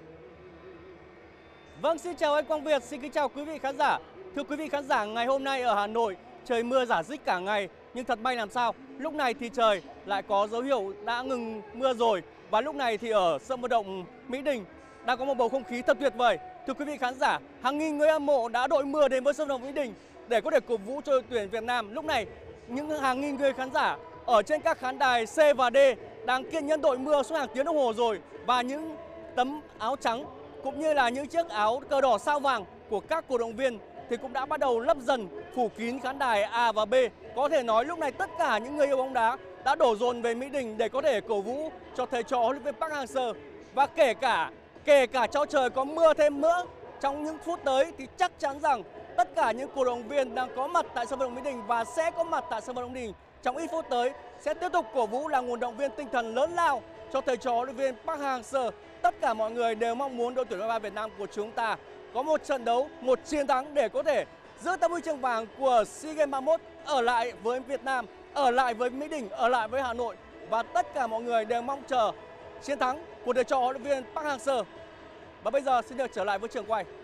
Vâng, xin chào anh Quang Việt, xin kính chào quý vị khán giả. Thưa quý vị khán giả, ngày hôm nay ở Hà Nội trời mưa rả rích cả ngày, nhưng thật may làm sao, lúc này thì trời lại có dấu hiệu đã ngừng mưa rồi. Và lúc này thì ở sân vận động Mỹ Đình đang có một bầu không khí thật tuyệt vời. Thưa quý vị khán giả, hàng nghìn người hâm mộ đã đội mưa đến với sân vận động Mỹ Đình để có thể cổ vũ cho đội tuyển Việt Nam. Lúc này, những hàng nghìn người khán giả ở trên các khán đài C và D đang kiên nhẫn đội mưa suốt hàng tiếng đồng hồ rồi, và những tấm áo trắng cũng như là những chiếc áo cờ đỏ sao vàng của các cổ động viên thì cũng đã bắt đầu lấp dần phủ kín khán đài A và B. Có thể nói lúc này tất cả những người yêu bóng đá đã đổ dồn về Mỹ Đình để có thể cổ vũ cho thầy trò huấn luyện viên Park Hang-seo. Và kể cả cho trời có mưa thêm nữa trong những phút tới thì chắc chắn rằng tất cả những cổ động viên đang có mặt tại sân vận động Mỹ Đình và sẽ có mặt tại sân vận động Mỹ Đình trong ít phút tới sẽ tiếp tục cổ vũ là nguồn động viên tinh thần lớn lao cho thầy trò huấn luyện viên Park Hang-seo. Tất cả mọi người đều mong muốn đội tuyển U23 Việt Nam của chúng ta có một trận đấu, một chiến thắng để có thể giữ tấm huy chương vàng của SEA Games 31 ở lại với Việt Nam, ở lại với Mỹ Đình, ở lại với Hà Nội. Và tất cả mọi người đều mong chờ chiến thắng của thầy trò huấn luyện viên Park Hang-seo. Và bây giờ xin được trở lại với trường quay.